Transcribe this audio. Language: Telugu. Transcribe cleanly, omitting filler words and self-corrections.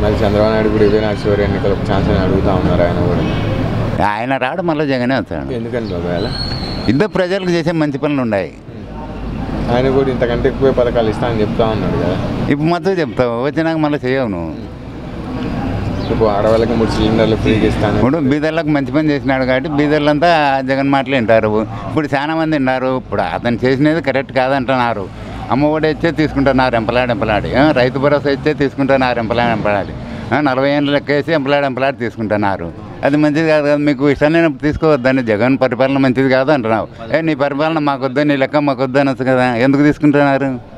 మరి చంద్రబాబు నాయుడు కూడా ఇదే చివరి ఎన్నికలకు ఛాన్స్ అని అడుగుతా ఉన్నారు ఆయన కూడా. ఆయన రాడు మళ్ళీ జగనే వస్తాడు. ఎందుకంటే ఒకవేళ ఇద్దరు ప్రజలకు చేసే మంచి పనులు ఉన్నాయి. ఆయన కూడా ఇంతకంటే ఎక్కువ పథకాలు ఇస్తానని చెప్తా ఉన్నాడు కదా. ఇప్పుడు మొత్తం చెప్తావు, వచ్చినాక మళ్ళీ చేయవు నువ్వు. ఇప్పుడు ఆడవాళ్ళకి 3 సిలిండర్లు ఫ్రీగా ఇస్తాను. ఇప్పుడు బీదర్లకు మంచి పని చేసినాడు కాబట్టి బీదర్లంతా జగన్ మాటలు వింటారు. ఇప్పుడు చాలా మంది విన్నారు. ఇప్పుడు అతను చేసినది కరెక్ట్ కాదంటున్నారు. అమ్మఒడి ఇచ్చే తీసుకుంటున్నారు ఎంపలాడి. రైతు భరోసా ఇచ్చే తీసుకుంటున్నారు ఎంపలాడి. 40 ఏళ్ళు లెక్కేసి ఎంపలాడి తీసుకుంటున్నారు. అది మంచిది కాదు కదా. మీకు ఇష్టం లేనప్పుడు తీసుకోవద్దని. జగన్ పరిపాలన మంచిది కాదు అంటున్నావు. నీ పరిపాలన మాకొద్దు, నీ లెక్క మాకొద్దు అనొచ్చు కదా. ఎందుకు తీసుకుంటున్నారు?